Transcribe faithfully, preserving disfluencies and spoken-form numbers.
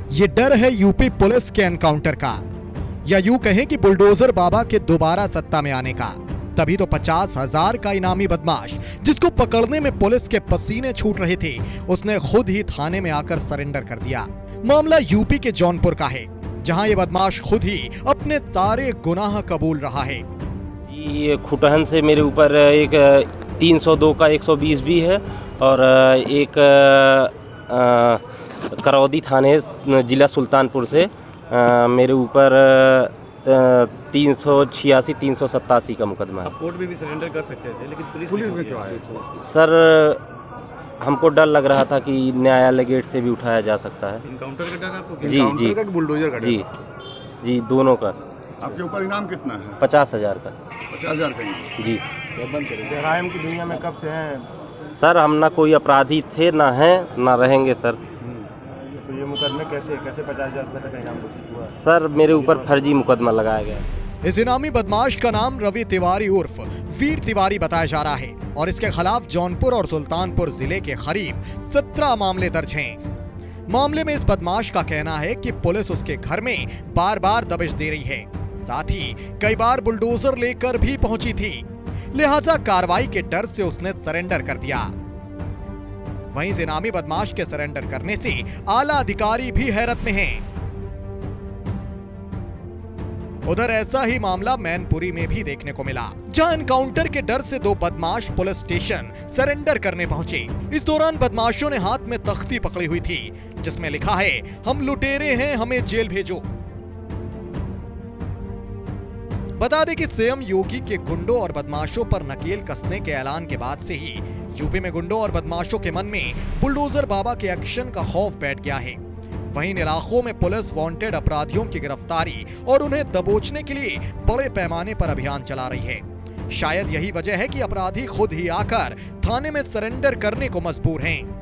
ये डर है यूपी पुलिस के एनकाउंटर का, या यूं कहें कि बुलडोजर बाबा के दोबारा सत्ता में आने का। तभी तो पचास हजार का इनामी बदमाश, जिसको पकड़ने में पुलिस के पसीने छूट रहे थे, उसने खुद ही थाने में आकर सरेंडर कर दिया। मामला यूपी के जौनपुर का है, जहां ये बदमाश खुद ही अपने सारे गुनाह कबूल रहा है। ये खुटहन से मेरे ऊपर एक तीन सौ दो का एक सौ बीस भी है और एक करौदी थाने जिला सुल्तानपुर से आ, मेरे ऊपर तीन सौ छियासी तीन सौ सत्तासी का मुकदमा है। कोर्ट में भी सरेंडर कर सकते थे, लेकिन पुलिस पुलिस में क्यों आए? सर, हमको डर लग रहा था कि न्यायालय गेट से भी उठाया जा सकता है। इनकाउंटर का डर आपको? जी जी का कि बुलडोजर का डर? जी जी दोनों का। आपके ऊपर इनाम कितना है? पचास हजार का। पचास हजार का जी। जराइम की दुनिया में कब से हैं? सर, हम ना कोई अपराधी थे, ना हैं, ना रहेंगे सर। तो ये मुकदमे कैसे कैसे पचास हजार रुपये तक इनाम घोषित हुआ? सर, मेरे ऊपर फर्जी मुकदमा लगाया गया। इस इनामी बदमाश का नाम रवि तिवारी उर्फ वीर तिवारी बताया जा रहा है और इसके खिलाफ जौनपुर और सुल्तानपुर जिले के करीब सत्रह मामले दर्ज हैं। मामले में इस बदमाश का कहना है कि पुलिस उसके घर में बार बार दबिश दे रही है, साथ ही कई बार बुलडोजर लेकर भी पहुंची थी, लिहाजा कार्रवाई के डर से उसने सरेंडर कर दिया। वहीं से इनामी बदमाश के सरेंडर करने से आला अधिकारी भी हैरत में हैं। उधर ऐसा ही मामला मैनपुरी में भी देखने को मिला, जहां एनकाउंटर के डर से दो बदमाश पुलिस स्टेशन सरेंडर करने पहुंचे। इस दौरान बदमाशों ने हाथ में तख्ती पकड़ी हुई थी, जिसमें लिखा है, हम लुटेरे हैं, हमें जेल भेजो। बता दें कि सीएम योगी के गुंडों और बदमाशों पर नकेल कसने के ऐलान के बाद से ही यूपी में गुंडों और बदमाशों के मन में बुलडोजर बाबा के एक्शन का खौफ बैठ गया है। वहीं इन इलाकों में पुलिस वांटेड अपराधियों की गिरफ्तारी और उन्हें दबोचने के लिए बड़े पैमाने पर अभियान चला रही है। शायद यही वजह है कि अपराधी खुद ही आकर थाने में सरेंडर करने को मजबूर हैं।